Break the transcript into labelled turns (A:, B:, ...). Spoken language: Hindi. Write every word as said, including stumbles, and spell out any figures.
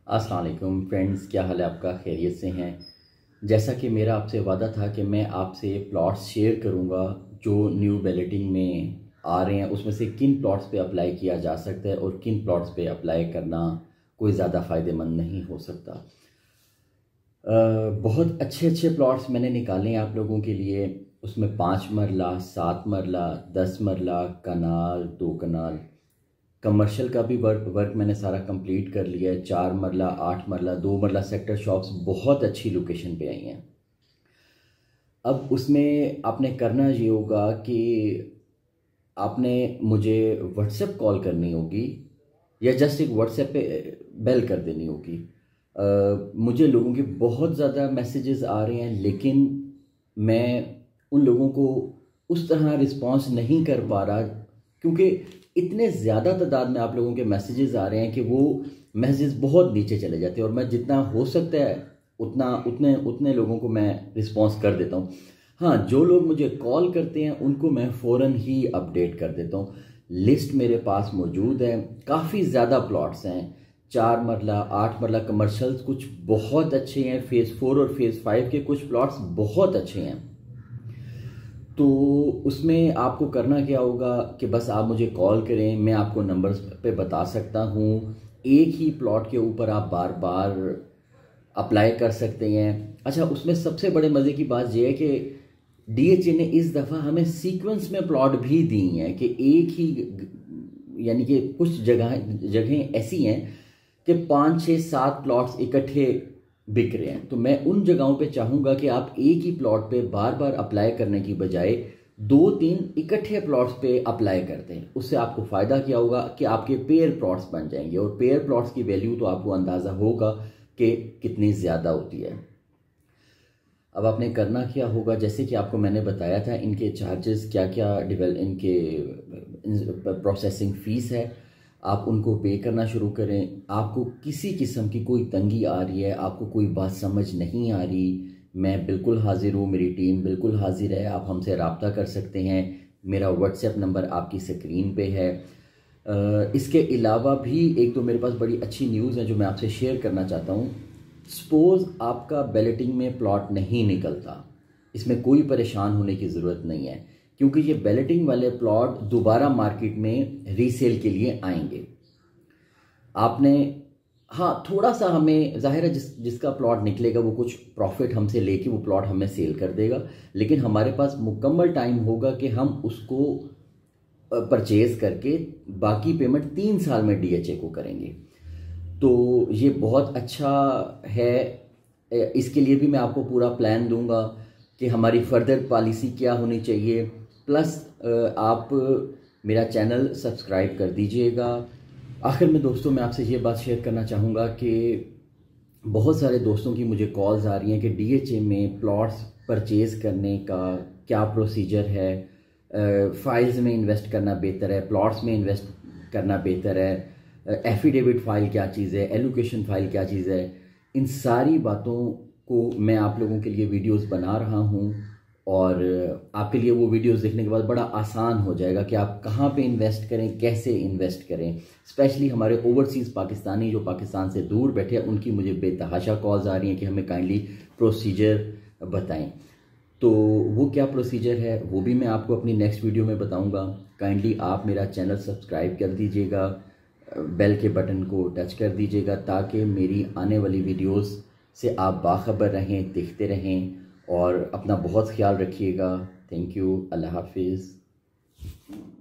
A: अस्सलाम वालेकुम फ्रेंड्स, क्या हाल है आपका? खैरियत से हैं? जैसा कि मेरा आपसे वादा था कि मैं आपसे प्लॉट्स शेयर करूंगा जो न्यू बैलेटिंग में आ रहे हैं, उसमें से किन प्लॉट्स पे अप्लाई किया जा सकता है और किन प्लॉट्स पे अप्लाई करना कोई ज़्यादा फ़ायदेमंद नहीं हो सकता। अ, बहुत अच्छे अच्छे प्लॉट्स मैंने निकाले हैं आप लोगों के लिए। उसमें पाँच मरला, सात मरला, दस मरला, कनाल, दो कनाल, कमर्शियल का भी वर्क वर्क मैंने सारा कंप्लीट कर लिया है। चार मरला, आठ मरला, दो मरला सेक्टर शॉप्स बहुत अच्छी लोकेशन पे आई हैं। अब उसमें आपने करना ये होगा कि आपने मुझे व्हाट्सएप कॉल करनी होगी या जस्ट एक व्हाट्सएप पे बेल कर देनी होगी। अ, मुझे लोगों के बहुत ज़्यादा मैसेजेस आ रहे हैं, लेकिन मैं उन लोगों को उस तरह रिस्पॉन्स नहीं कर पा रहा क्योंकि इतने ज़्यादा तादाद में आप लोगों के मैसेजेस आ रहे हैं कि वो मैसेजेस बहुत नीचे चले जाते हैं और मैं जितना हो सकता है उतना उतने उतने लोगों को मैं रिस्पॉन्स कर देता हूँ। हाँ, जो लोग मुझे कॉल करते हैं उनको मैं फ़ौरन ही अपडेट कर देता हूँ। लिस्ट मेरे पास मौजूद है, काफ़ी ज़्यादा प्लॉट्स हैं। चार मरला, आठ मरला कमर्शियल्स कुछ बहुत अच्छे हैं, फ़ेज़ फोर और फेज़ फाइव के कुछ प्लॉट्स बहुत अच्छे हैं। तो उसमें आपको करना क्या होगा कि बस आप मुझे कॉल करें, मैं आपको नंबर्स पे बता सकता हूँ। एक ही प्लॉट के ऊपर आप बार बार अप्लाई कर सकते हैं। अच्छा, उसमें सबसे बड़े मज़े की बात यह है कि डीएचए ने इस दफ़ा हमें सीक्वेंस में प्लॉट भी दी हैं कि एक ही, यानी कि कुछ जगह जगहें ऐसी हैं कि पाँच छः सात प्लॉट्स इकट्ठे बिक रहे हैं। तो मैं उन जगहों पे चाहूँगा कि आप एक ही प्लॉट पे बार बार अप्लाई करने की बजाय दो तीन इकट्ठे प्लॉट्स पे अप्लाई करते हैं। उससे आपको फ़ायदा क्या होगा कि आपके पेयर प्लॉट्स बन जाएंगे और पेयर प्लॉट्स की वैल्यू तो आपको अंदाज़ा होगा कि कितनी ज़्यादा होती है। अब आपने करना क्या होगा, जैसे कि आपको मैंने बताया था इनके चार्जेस क्या क्या, डिवेल इनके प्रोसेसिंग फ़ीस है, आप उनको पे करना शुरू करें। आपको किसी किस्म की कोई तंगी आ रही है, आपको कोई बात समझ नहीं आ रही, मैं बिल्कुल हाजिर हूँ, मेरी टीम बिल्कुल हाजिर है, आप हमसे रब्ता कर सकते हैं। मेरा व्हाट्सएप नंबर आपकी स्क्रीन पे है। इसके अलावा भी एक तो मेरे पास बड़ी अच्छी न्यूज़ है जो मैं आपसे शेयर करना चाहता हूँ। सपोज़ आपका बैलेटिंग में प्लॉट नहीं निकलता, इसमें कोई परेशान होने की ज़रूरत नहीं है क्योंकि ये बैलेटिंग वाले प्लॉट दोबारा मार्केट में रीसेल के लिए आएंगे। आपने, हाँ, थोड़ा सा हमें जाहिर है जिस जिसका प्लॉट निकलेगा वो कुछ प्रॉफिट हमसे लेके वो प्लॉट हमें सेल कर देगा, लेकिन हमारे पास मुकम्मल टाइम होगा कि हम उसको परचेज करके बाकी पेमेंट तीन साल में डीएचए को करेंगे। तो ये बहुत अच्छा है। इसके लिए भी मैं आपको पूरा प्लान दूंगा कि हमारी फर्दर पॉलिसी क्या होनी चाहिए। प्लस आप मेरा चैनल सब्सक्राइब कर दीजिएगा। आखिर में दोस्तों, मैं आपसे ये बात शेयर करना चाहूँगा कि बहुत सारे दोस्तों की मुझे कॉल्स आ रही हैं कि डीएचए में प्लॉट्स परचेज़ करने का क्या प्रोसीजर है, फाइल्स में इन्वेस्ट करना बेहतर है, प्लॉट्स में इन्वेस्ट करना बेहतर है, एफिडेविट फ़ाइल क्या चीज़ है, एलोकेशन फ़ाइल क्या चीज़ है। इन सारी बातों को मैं आप लोगों के लिए वीडियोस बना रहा हूं और आपके लिए वो वीडियोस देखने के बाद बड़ा आसान हो जाएगा कि आप कहां पे इन्वेस्ट करें, कैसे इन्वेस्ट करें। स्पेशली हमारे ओवरसीज़ पाकिस्तानी जो पाकिस्तान से दूर बैठे हैं, उनकी मुझे बेतहाशा कॉल्स आ रही हैं कि हमें काइंडली प्रोसीजर बताएं। तो वो क्या प्रोसीजर है वो भी मैं आपको अपनी नेक्स्ट वीडियो में बताऊँगा। काइंडली आप मेरा चैनल सब्सक्राइब कर दीजिएगा, बेल के बटन को टच कर दीजिएगा ताकि मेरी आने वाली वीडियोस से आप बाखबर रहें, देखते रहें और अपना बहुत ख्याल रखिएगा। Thank you. अल्लाह हाफिज़।